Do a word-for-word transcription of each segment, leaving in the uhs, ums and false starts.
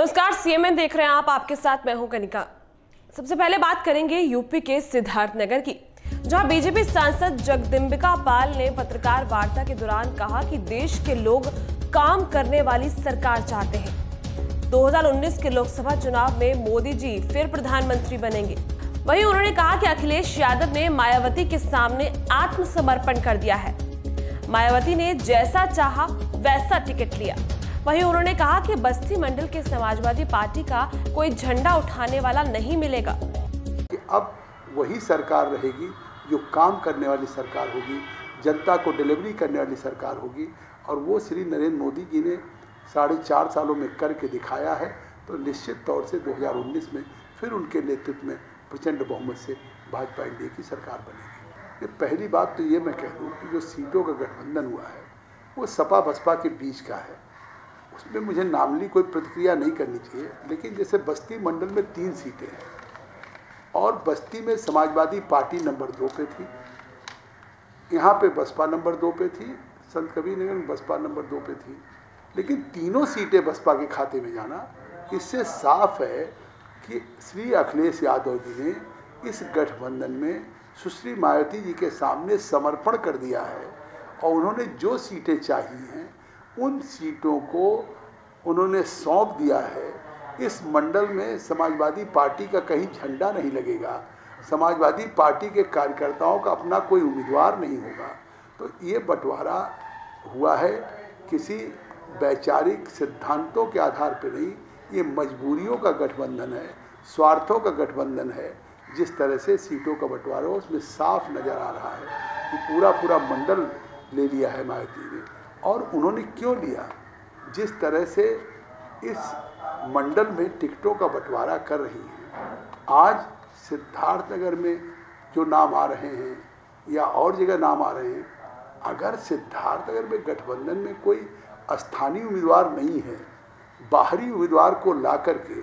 नमस्कार, सीएमएन देख रहे हैं आप। आपके साथ मैं हूं कनिका। सबसे पहले बात करेंगे यूपी के सिद्धार्थनगर की, जहां बीजेपी सांसद जगदम्बिका पाल ने पत्रकार वार्ता के दौरान कहा कि देश के लोग काम करने वाली सरकार चाहते हैं। दो हज़ार उन्नीस के लोकसभा चुनाव में मोदी जी फिर प्रधानमंत्री बनेंगे। वहीं उन्होंने कहा कि अखिलेश यादव ने मायावती के सामने आत्मसमर्पण कर दिया है। मायावती ने जैसा चाहा वैसा टिकट लिया। वहीं उन्होंने कहा कि बस्ती मंडल के समाजवादी पार्टी का कोई झंडा उठाने वाला नहीं मिलेगा। कि अब वही सरकार रहेगी जो काम करने वाली सरकार होगी, जनता को डिलीवरी करने वाली सरकार होगी, और वो श्री नरेंद्र मोदी जी ने साढ़े चार सालों में करके दिखाया है। तो निश्चित तौर से दो हज़ार उन्नीस में फिर उनके नेतृत्व में प्रचंड बहुमत से भाजपा एनडीए की सरकार बनेगी। ये पहली बात तो ये मैं कह दूँ कि जो सीटों का गठबंधन हुआ है वो सपा बसपा के बीच का है। उसमें मुझे नामली कोई प्रतिक्रिया नहीं करनी चाहिए, लेकिन जैसे बस्ती मंडल में तीन सीटें हैं और बस्ती में समाजवादी पार्टी नंबर दो पे थी, यहाँ पे बसपा नंबर दो पे थी, संत कबीरनगर में बसपा नंबर दो पे थी, लेकिन तीनों सीटें बसपा के खाते में जाना, इससे साफ है कि श्री अखिलेश यादव जी ने इस गठबंधन में सुश्री मायावती जी के सामने समर्पण कर दिया है और उन्होंने जो सीटें चाहिए हैं उन सीटों को उन्होंने सौंप दिया है। इस मंडल में समाजवादी पार्टी का कहीं झंडा नहीं लगेगा, समाजवादी पार्टी के कार्यकर्ताओं का अपना कोई उम्मीदवार नहीं होगा। तो ये बंटवारा हुआ है किसी वैचारिक सिद्धांतों के आधार पर नहीं, ये मजबूरियों का गठबंधन है, स्वार्थों का गठबंधन है। जिस तरह से सीटों का बंटवारा उसमें साफ नज़र आ रहा है कि पूरा पूरा मंडल ले लिया है मायावती ने। और उन्होंने क्यों लिया? जिस तरह से इस मंडल में टिकटों का बंटवारा कर रही हैं, आज सिद्धार्थनगर में जो नाम आ रहे हैं या और जगह नाम आ रहे हैं, अगर सिद्धार्थनगर में गठबंधन में कोई स्थानीय उम्मीदवार नहीं है, बाहरी उम्मीदवार को ला करके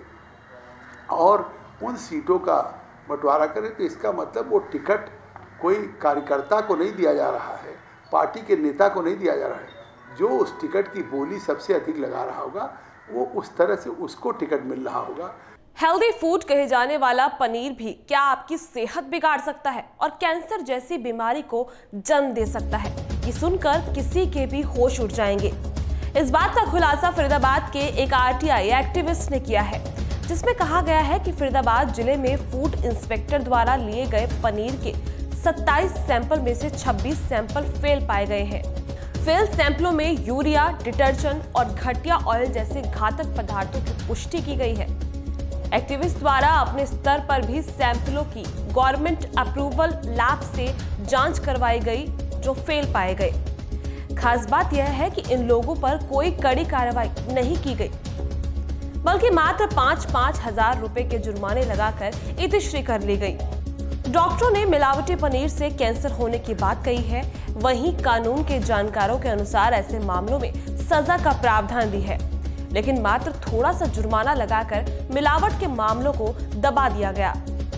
और उन सीटों का बंटवारा करें, तो इसका मतलब वो टिकट कोई कार्यकर्ता को नहीं दिया जा रहा है, पार्टी के नेता को नहीं दिया जा रहा है। जो उस टिकट की बोली सबसे अधिक लगा रहा होगा वो उस तरह से उसको टिकट मिल रहा होगा। हेल्दी फूड कहे जाने वाला पनीर भी क्या आपकी सेहत बिगाड़ सकता है और कैंसर जैसी बीमारी को जन्म दे सकता है? ये सुनकर किसी के भी होश उड़ जाएंगे। इस बात का खुलासा फरीदाबाद के एक आरटीआई एक्टिविस्ट ने किया है, जिसमें कहा गया है कि फरीदाबाद जिले में फूड इंस्पेक्टर द्वारा लिए गए पनीर के सत्ताईस सैंपल में से छब्बीस सैंपल फेल पाए गए हैं। फेल सैंपलों में यूरिया, डिटर्जेंट और घटिया ऑयल जैसे घातक पदार्थों की पुष्टि की गई है। एक्टिविस्ट द्वारा अपने स्तर पर भी सैंपलों की गवर्नमेंट अप्रूवल लैब से जांच करवाई गई, जो फेल पाए गए। खास बात यह है कि इन लोगों पर कोई कड़ी कार्रवाई नहीं की गई, बल्कि मात्र पांच पांच हजार रुपए के जुर्माने लगाकर इतिश्री कर ली गई। डॉक्टरों ने मिलावटी पनीर से कैंसर होने की बात कही है। वहीं कानून के जानकारों के अनुसार ऐसे मामलों में सजा का प्रावधान भी है, लेकिन मात्र थोड़ा सा जुर्माना लगाकर मिलावट के मामलों को दबा दिया गया।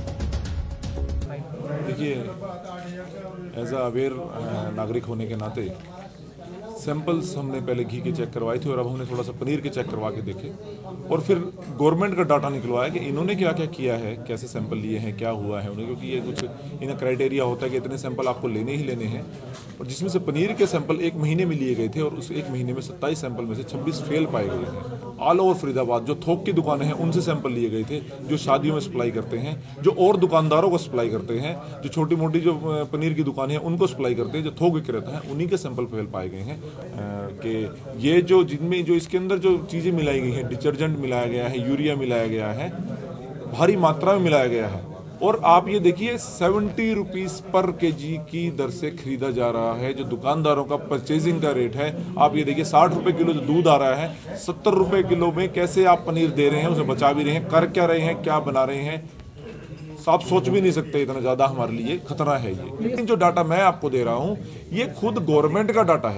देखिए, एज अ अवेयर नागरिक होने के नाते सैंपल्स हमने पहले घी के चेक करवाए थे और अब हमने थोड़ा सा पनीर के चेक करवा के देखे और फिर गवर्नमेंट का डाटा निकलवाया कि इन्होंने क्या क्या किया है, कैसे सैंपल लिए हैं, क्या हुआ है उन्हें, क्योंकि ये कुछ इनका क्राइटेरिया होता है कि इतने सैंपल आपको लेने ही लेने हैं। और जिसमें से पनीर के सैंपल एक महीने में लिए गए थे और उस एक महीने में सत्ताईस सैंपल में से छब्बीस फेल पाए गए हैं। ऑल ओवर फरीदाबाद जो थोक की दुकानें हैं उनसे सैंपल लिए गए थे, जो शादियों में सप्लाई करते हैं, जो और दुकानदारों को सप्लाई करते हैं, जो छोटी मोटी जो पनीर की दुकानें हैं उनको सप्लाई करते हैं, जो थोक विक्रेता हैं उन्हीं के सैंपल फेल पाए गए हैं। कि ये जो जिनमें जो इसके अंदर जो चीज़ें मिलाई गई हैं, डिटर्जेंट मिलाया गया है, यूरिया मिलाया गया है, भारी मात्रा में मिलाया गया है। और आप ये देखिए सेवेंटी रुपीज़ पर केजी की दर से खरीदा जा रहा है, जो दुकानदारों का परचेजिंग का रेट है। आप ये देखिए साठ रुपए किलो जो दूध आ रहा है, सत्तर रुपए किलो में कैसे आप पनीर दे रहे हैं, उसे बचा भी रहे हैं, कर क्या रहे हैं, क्या बना रहे हैं, आप सोच भी नहीं सकते। इतना ज़्यादा हमारे लिए खतरा है ये। लेकिन जो डाटा मैं आपको दे रहा हूँ ये खुद गवर्नमेंट का डाटा है।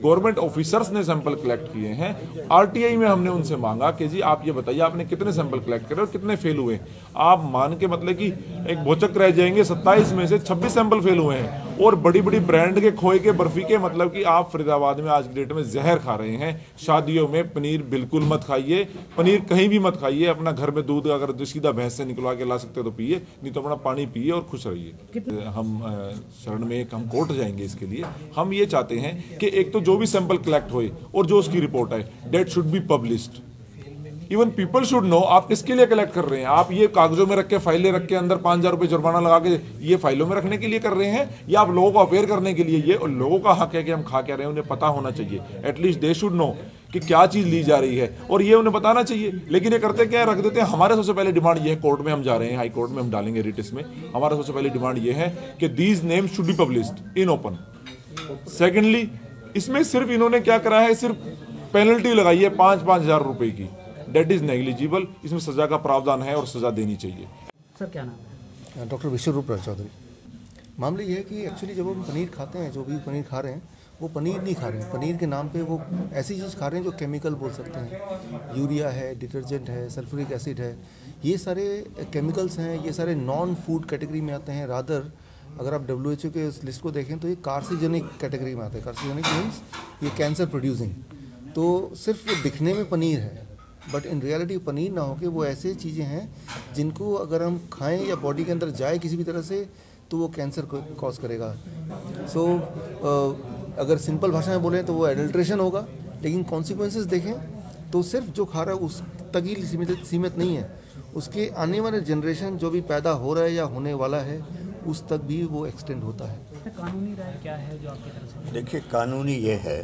गवर्नमेंट ऑफिसर्स ने सैंपल कलेक्ट किए हैं। आरटीआई में हमने उनसे मांगा कि जी आप ये बताइए आपने कितने सैंपल कलेक्ट करे और कितने फेल हुए। आप मान के मतलब कि एक भौचक रह जाएंगे, सत्ताईस में से छब्बीस सैंपल फेल हुए हैं। और बड़ी बड़ी ब्रांड के खोए के बर्फी के मतलब कि आप फरीदाबाद में आज की डेट में जहर खा रहे हैं। शादियों में पनीर बिल्कुल मत खाइए, पनीर कहीं भी मत खाइए। अपना घर में दूध अगर सीधा भैंस से निकलवा के ला सकते हो तो पिए, नहीं तो अपना पानी पिए और खुश रहिए। हम शरण में एक हम कोर्ट जाएंगे इसके लिए। हम ये चाहते हैं कि एक तो जो भी सैंपल कलेक्ट होए और जो उसकी रिपोर्ट है that should be published. Even people should know आप किसके लिए कलेक्ट कर रहे हैं। आप ये कागजों में रख के फाइलें रख के अंदर पांच हजार रुपए जुर्माना लगा के ये फाइलों में रखने के लिए कर रहे हैं, या आप लोगों को अवेयर करने के लिए। ये और लोगों का हक है कि हम खा क्या रहे हैं, उन्हें पता होना चाहिए। एटलीस्ट दे शुड नो कि क्या चीज ली जा रही है और ये उन्हें बताना चाहिए। लेकिन ये करते क्या है, रख देते हैं। हमारे सबसे पहले डिमांड ये है, कोर्ट में हम जा रहे हैं, हाई कोर्ट में हम डालेंगे रिटिस में। हमारा सबसे पहली डिमांड ये है कि these name should be published in open. Secondly, इसमें सिर्फ इन्होंने क्या करा है, सिर्फ पेनल्टी लगाई है पांच पांच हजार रुपए की। That is negligible. इसमें सजा का प्रावधान है और सजा देनी चाहिए। सर क्या नाम है? डॉक्टर विश्वरूप चौधरी। मामला ये है कि एक्चुअली जब हम पनीर खाते हैं, जो भी पनीर खा रहे हैं वो पनीर नहीं खा रहे हैं। पनीर के नाम पे वो ऐसी चीज़ खा रहे हैं जो केमिकल बोल सकते हैं। यूरिया है, डिटर्जेंट है, सल्फ्यूरिक एसिड है, ये सारे केमिकल्स हैं। ये सारे नॉन फूड कैटेगरी में आते हैं। रादर अगर आप डब्ल्यू एच ओ के उस लिस्ट को देखें तो ये कार्सिजेनिक कैटेगरी में आते हैं। कार्सिजेनिक मीन्स ये कैंसर प्रोड्यूसिंग। तो सिर्फ दिखने में पनीर है, बट इन रियलिटी पनीर ना हो के वो ऐसे चीज़ें हैं जिनको अगर हम खाएं या बॉडी के अंदर जाए किसी भी तरह से तो वो कैंसर को कॉज करेगा। सो so, अगर सिंपल भाषा में बोलें तो वो एडल्ट्रेशन होगा, लेकिन कॉन्सिक्वेंसेस देखें तो सिर्फ जो खा रहा है उस तक ही सीमित सीमित नहीं है। उसके आने वाले जनरेशन जो भी पैदा हो रहा है या होने वाला है उस तक भी वो एक्सटेंड होता है। कानूनी राय क्या है जो आपकी तरफ से? देखिए, कानूनी ये है,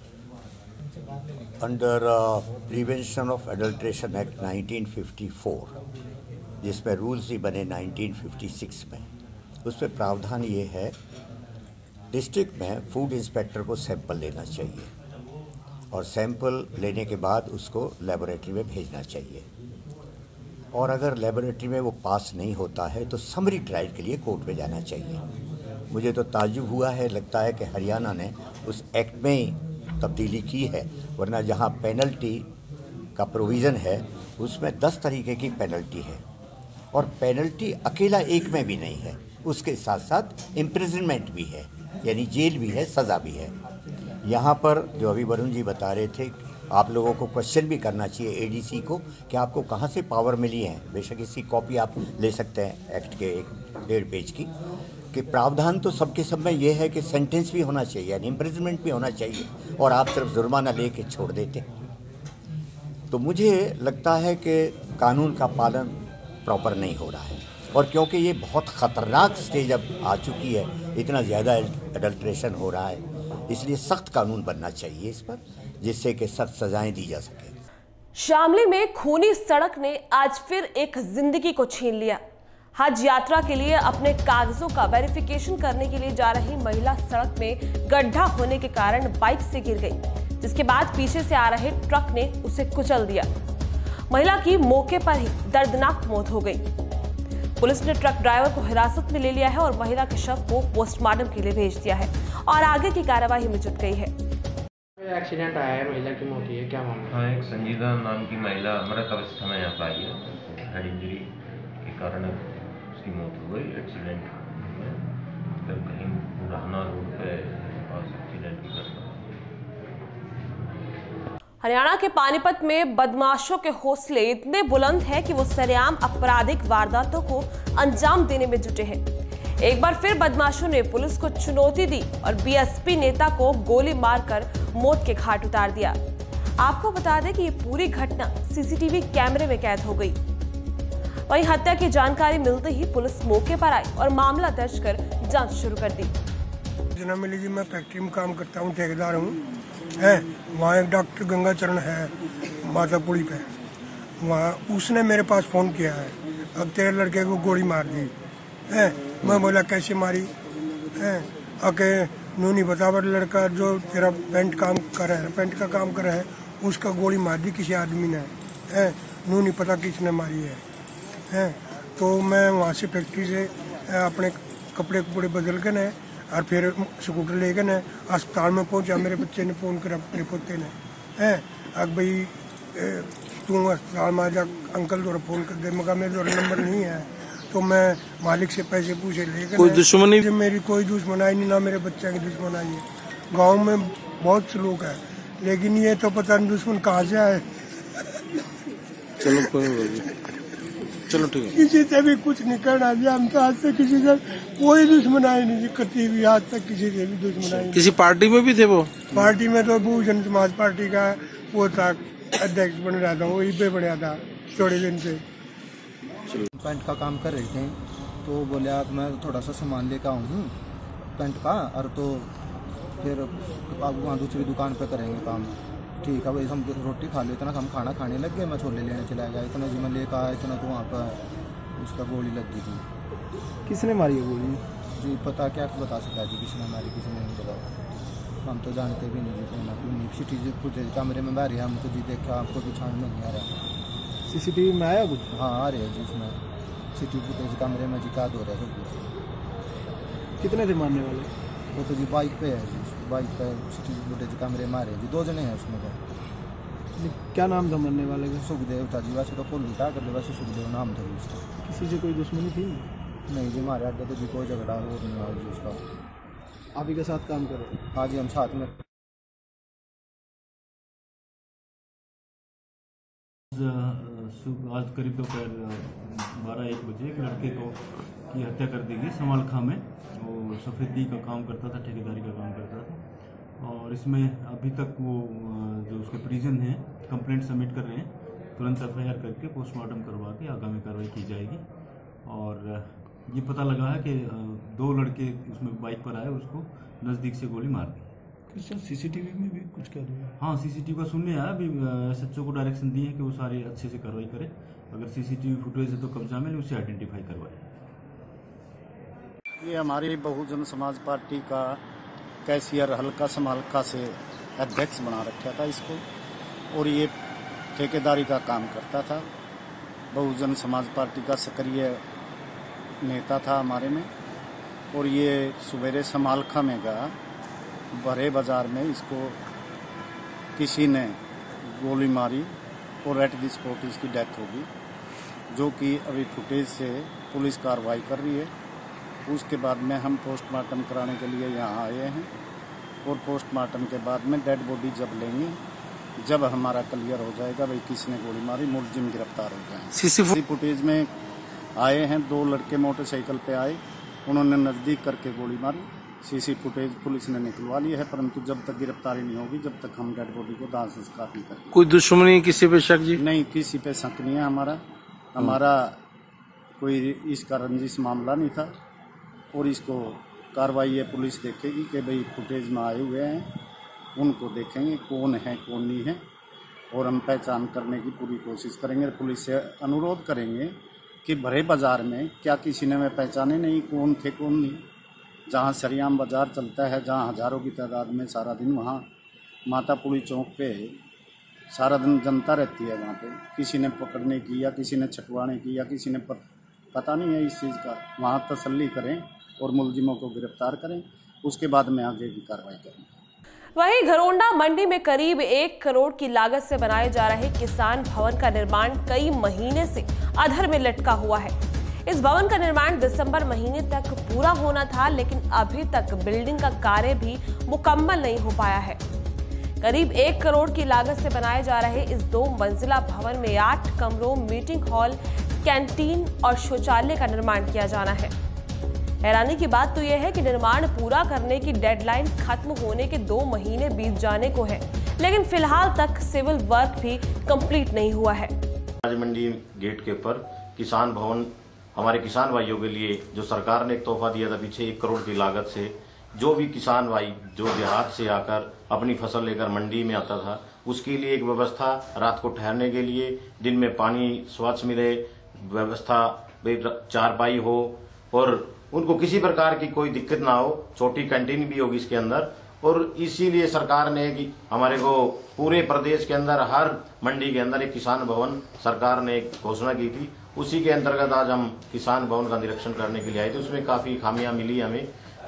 under prevention of adulteration act nineteen fifty four, जिसमें रूल्स ही बने नाइनटीन फिफ्टी सिक्स में, उसमें प्रावधान ये है डिस्ट्रिक्ट में फूड इंस्पेक्टर को सैंपल लेना चाहिए और सैंपल लेने के बाद उसको लेबोरेटरी में भेजना चाहिए। और अगर लेबोरेटरी में वो पास नहीं होता है तो समरी ट्रायल के लिए कोर्ट में जाना चाहिए। मुझे तो ताज्जुब हुआ है, लगता है कि हरियाणा ने उस एक्ट में ही तब्दीली की है, वरना जहाँ पेनल्टी का प्रोविज़न है उसमें दस तरीके की पेनल्टी है। और पेनल्टी अकेला एक में भी नहीं है, उसके साथ साथ इम्प्रिजनमेंट भी है, यानी जेल भी है, सज़ा भी है। यहाँ पर जो अभी वरुण जी बता रहे थे, आप लोगों को क्वेश्चन भी करना चाहिए एडीसी को कि आपको कहाँ से पावर मिली है। बेशक इसकी कॉपी आप ले सकते हैं एक्ट के एक डेढ़ पेज की, कि प्रावधान तो सबके सब में ये है कि सेंटेंस भी होना चाहिए, यानी इम्प्रिजनमेंट भी होना चाहिए, और आप सिर्फ जुर्माना ले के छोड़ देते। तो मुझे लगता है कि कानून का पालन प्रॉपर नहीं हो रहा है, और क्योंकि ये बहुत ख़तरनाक स्टेज अब आ चुकी है, इतना ज़्यादा एडल्ट्रेशन हो रहा है, इसलिए सख्त कानून बनना चाहिए इस पर, जिससे कि सख्त सजाएं दी जा सके। शामली में खूनी सड़क ने आज फिर एक जिंदगी को छीन लिया। हज यात्रा के लिए अपने कागजों का वेरिफिकेशन करने के लिए जा रही महिला सड़क में गड्ढा होने के कारण बाइक से गिर गई, जिसके बाद पीछे से आ रहे ट्रक ने उसे कुचल दिया। महिला की मौके पर ही दर्दनाक मौत हो गई। पुलिस ने ट्रक ड्राइवर को हिरासत में ले लिया है और महिला के शव को पोस्टमार्टम के लिए भेज दिया है और आगे की कार्यवाही में जुट गई है। एक्सीडेंट आया है, महिला की मौत हुई है, क्या मामला? हाँ, एक संजीदा नाम की महिला मृत अवस्था में यहाँ पर आई है। हेड इंजरी के कारण उसकी मौत हो गई एक्सीडेंट में। फिर कहीं बुढ़ाना रोड पे पास एक्सीडेंट की घटना। हरियाणा के पानीपत में बदमाशों के हौसले इतने बुलंद हैं कि वो सरेआम आपराधिक वारदातों को अंजाम देने में जुटे हैं। एक बार फिर बदमाशों ने पुलिस को चुनौती दी और बीएसपी नेता को गोली मारकर मौत के घाट उतार दिया। आपको बता दें कि ये पूरी घटना सीसीटीवी कैमरे में कैद हो गई। वहीं हत्या की जानकारी मिलते ही पुलिस मौके पर आई और मामला दर्ज कर जांच शुरू कर दी। जना मिली जी, मैं फैक्ट्री में काम करता हूँ, ठेकेदार हूँ। है वहाँ एक डॉक्टर गंगाचरण है मातापुरी पे, वहाँ उसने मेरे पास फ़ोन किया है, अब तेरे लड़के को गोली मार दी है। मैं बोला कैसे मारी है? आके नू नहीं बता, पर लड़का जो तेरा पेंट काम कर रहा है, पेंट का काम कर रहा है, उसका गोली मार दी किसी आदमी ने है। नू नहीं पता किसने मारी है है। तो मैं वहाँ से फैक्ट्री से अपने कपड़े कपड़े बदल के ने और फिर स्कूटर लेके ना अस्पताल में पहुंचा। मेरे बच्चे ने फ़ोन करा, मेरे पोते ने, है अब भाई तू अस्पताल में आ जा, अंकल थोड़ा फ़ोन कर दे। मगर मेरे थोड़ा नंबर नहीं है, तो मैं मालिक से पैसे पूछे लेकिन कोई दुश्मनी मेरी कोई दुश्मनाई नहीं, ना मेरे बच्चे की दुश्मनाई है। गांव में बहुत से लोग हैं, लेकिन ये तो पता नहीं दुश्मन कहाँ से आए। चलो कोई नहीं, चलो ठीक है। किसी से भी कुछ नहीं करना दिया, हम तो आज से किसी से कोई दुश्मनाई नहीं करती हुई, आज तक किसी से भी दुश्मनाई। किसी पार्टी में भी थे वो? पार्टी में तो बहुजन समाज पार्टी का वो था, अध्यक्ष बन रहा था, वही पे बढ़िया था थोड़े दिन से। पेंट का काम कर रहे थे, तो बोले आप मैं थोड़ा सा सामान लेकर आऊँ हूँ पेंट का, और तो फिर आप वहाँ दूसरी दुकान पे करेंगे काम। ठीक है भाई, हम रोटी खा लेते ना, हम खाना खाने लग गए, मैं छोले लेने चला गया। इतना जी मैं लेकर आया, इतना तो वहाँ पर उसका गोली लग गई थी। किसने मारी है गोली? जी पता क्या बता सका जी, किसने मारी किसने नहीं पता, हम तो जानते भी नहीं जी। ना सी टी वी फुटेज कैमरे में बाहर है, हमको जी देखा, आपको भी छान में नहीं आ रहा। सीसीटीवी में आया कुछ? हाँ आ रहे हैं जी, उसमें सीसीटीवी फुटेज कैमरे में जी काद हो रहा है सब कुछ। कितने थे मारने वाले? वो तो जी बाइक पे है जी, बाइक पे सीसीटीवी फुटेज कैमरे में आ रहे हैं जी, दो जने हैं उसमें। तो क्या नाम था मरने वाले का? सुखदेव था जी, वैसे तो कोल उल्टा कर ले, वैसे सुखदेव नाम था जी उसका। किसी से कोई दुश्मनी थी? नहीं जी, हमारे आगे तो जी कोई झगड़ा हो नहीं हुआ जी उसका। आप ही के साथ काम करो? हाँ जी, हम साथ में। आज करीब दोपहर बारह एक बजे एक लड़के को की हत्या कर दी गई समालखा में। वो सफ़ेदी का काम करता था, ठेकेदारी का काम करता था, और इसमें अभी तक वो जो उसके परिजन हैं कंप्लेंट सबमिट कर रहे हैं। तुरंत एफ आई आर करके पोस्टमार्टम करवा के आगामी कार्रवाई की जाएगी। और ये पता लगा है कि दो लड़के उसमें बाइक पर आए, उसको नज़दीक से गोली मार दी। सर सीसीटीवी में भी कुछ कर रहे हैं? हाँ, सीसीटीवी का सुनने आया, अभी एस एच ओ को डायरेक्शन दी है कि वो सारे अच्छे से कार्रवाई करे। अगर सीसीटीवी फुटेज है तो कब्जा में उसे आइडेंटिफाई करवाए। ये हमारी बहुजन समाज पार्टी का कैशियर हल्का समालखा से अध्यक्ष बना रखा था इसको, और ये ठेकेदारी का काम करता था। बहुजन समाज पार्टी का सक्रिय नेता था हमारे में, और ये सवेरे समालखा में गया, भरे बाजार में इसको किसी ने गोली मारी और एट द स्पॉट इसकी डेथ होगी, जो कि अभी फुटेज से पुलिस कार्रवाई कर रही है। उसके बाद में हम पोस्टमार्टम कराने के लिए यहाँ आए हैं, और पोस्टमार्टम के बाद में डेड बॉडी जब लेंगे, जब हमारा क्लियर हो जाएगा भाई किसने गोली मारी, मुलजिम गिरफ्तार हो जाएंगे। सीसी फुटेज में आए हैं, दो लड़के मोटरसाइकिल पे आए, उन्होंने नज़दीक करके गोली मारी। सीसी फुटेज पुलिस ने निकलवा लिया है, परंतु जब तक गिरफ्तारी नहीं होगी, जब तक हम डेड बॉडी को दाह संस्कार नहीं करेंगे। कोई दुश्मनी किसी पे शक जी? नहीं, किसी पे शक नहीं है हमारा। हमारा कोई इसका रंजिश मामला नहीं था, और इसको कार्रवाई ये पुलिस देखेगी कि भाई फुटेज में आए हुए हैं, उनको देखेंगे कौन है कौन नहीं है, और हम पहचान करने की पूरी कोशिश करेंगे। पुलिस से अनुरोध करेंगे कि भरे बाजार में क्या किसी ने मैं पहचाने नहीं कौन थे कौन नहीं। जहाँ सरियाम बाजार चलता है, जहाँ हज़ारों की तादाद में सारा दिन, वहाँ मातापुरी चौक पे सारा दिन जनता रहती है। वहाँ पे किसी ने पकड़ने की या किसी ने छटवाने की या किसी ने पता नहीं है इस चीज़ का, वहाँ तसल्ली करें और मुलजिमों को गिरफ्तार करें, उसके बाद में आगे की कार्रवाई करें। वहीं घरोंडा मंडी में करीब एक करोड़ की लागत से बनाए जा रहे किसान भवन का निर्माण कई महीने से अधर में लटका हुआ है। इस भवन का निर्माण दिसंबर महीने तक पूरा होना था, लेकिन अभी तक बिल्डिंग का कार्य भी मुकम्मल नहीं हो पाया है। करीब एक करोड़ की लागत से बनाए जा रहे इस दो मंजिला भवन में आठ कमरों, मीटिंग हॉल, कैंटीन और शौचालय का निर्माण किया जाना है। हैरानी की बात तो यह है कि निर्माण पूरा करने की डेडलाइन खत्म होने के दो महीने बीत जाने को है, लेकिन फिलहाल तक सिविल वर्क भी कंप्लीट नहीं हुआ है। आज मंडी गेट के ऊपर किसान भवन हमारे किसान भाइयों के लिए जो सरकार ने एक तोहफा दिया था पीछे एक करोड़ की लागत से, जो भी किसान भाई जो देहात से आकर अपनी फसल लेकर मंडी में आता था, उसके लिए एक व्यवस्था, रात को ठहरने के लिए, दिन में पानी स्वच्छ मिले, व्यवस्था चारपाई हो और उनको किसी प्रकार की कोई दिक्कत ना हो। छोटी कैंटीन भी होगी इसके अंदर, और इसीलिए सरकार ने कि हमारे को पूरे प्रदेश के अंदर हर मंडी के अंदर एक किसान भवन सरकार ने एक घोषणा की थी। उसी के अंतर्गत आज हम किसान भवन का निरीक्षण करने के लिए आए थे। उसमें काफ़ी खामियां मिली हमें,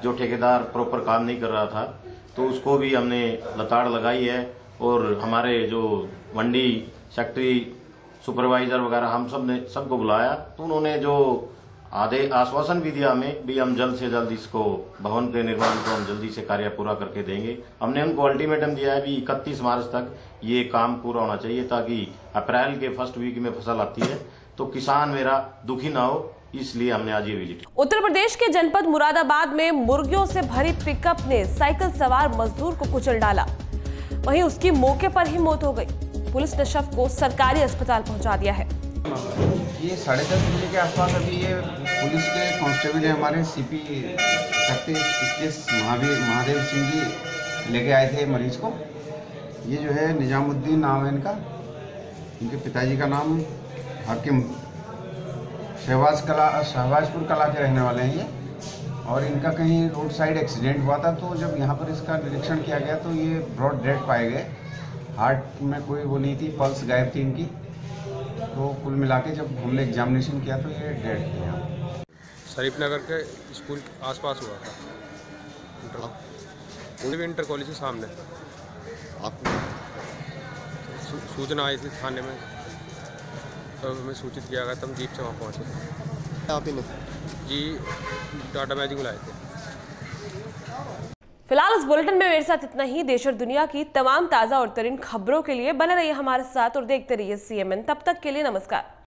जो ठेकेदार प्रॉपर काम नहीं कर रहा था, तो उसको भी हमने लताड़ लगाई है। और हमारे जो मंडी सेक्रेटरी सुपरवाइजर वगैरह हम सब ने सबको बुलाया, तो उन्होंने जो आधे आश्वासन भी दिया हमें भी हम जल्द से जल्द इसको भवन के निर्माण को हम जल्दी से कार्य पूरा करके देंगे। हमने उनको अल्टीमेटम दिया है भी इकतीस मार्च तक ये काम पूरा होना चाहिए, ताकि अप्रैल के फर्स्ट वीक में फसल आती है तो किसान मेरा दुखी ना हो, इसलिए हमने आज ये विजिट। उत्तर प्रदेश के जनपद मुरादाबाद में मुर्गियों से भरी पिकअप ने साइकिल सवार मजदूर को कुचल डाला, वहीं उसकी मौके पर ही मौत हो गई। पुलिस ने शव को सरकारी अस्पताल पहुंचा दिया है। ये साढ़े दस बजे के आसपास अभी ये पुलिस के कांस्टेबल हमारे सीपी शक्ति इक्कीस महावीर महादेव सिंह जी लेके आए थे मरीज को। ये जो है निजामुद्दीन नाम है इनका, इनके पिताजी का नाम हाकिम शहबाज कला शहबाजपुर कला के रहने वाले हैं ये। और इनका कहीं रोड साइड एक्सीडेंट हुआ था, तो जब यहाँ पर इसका निरीक्षण किया गया तो ये ब्रॉड डेड पाए गए। हार्ट में कोई वो नहीं थी, पल्स गायब थी इनकी। तो कुल मिला के जब हमने एग्जामिनेशन किया तो ये डेड थे। शरीफ नगर के स्कूल के आसपास हुआ था, इंटर, इंटर कॉलेज के सामने। आपको सूचना आई थी थाने में, तो हमें सूचित किया गया, तब जीप से वहाँ पहुँचे। आप ही ने जी टाटा मैजिक लाए थे। फिलहाल इस बुलेटिन में मेरे साथ इतना ही। देश और दुनिया की तमाम ताज़ा और तरीन खबरों के लिए बने रहिए हमारे साथ और देखते रहिए सीएमएन। तब तक के लिए नमस्कार।